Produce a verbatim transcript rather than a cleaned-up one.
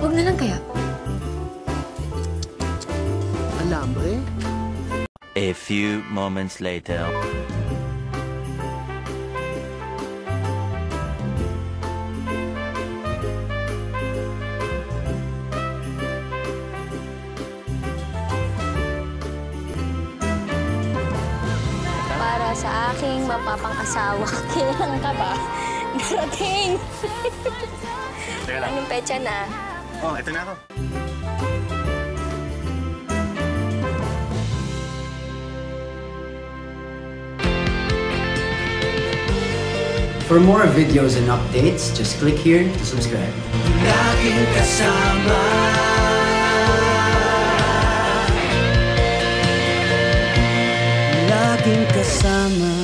Huwag na lang kaya. Alambre? A few moments later. Para sa aking mapapang-asawa, kailan ka ba? Darating! Anong petsa na? Oh, ito na ako. For more videos and updates, just click here to subscribe. Laging kasama. Laging kasama.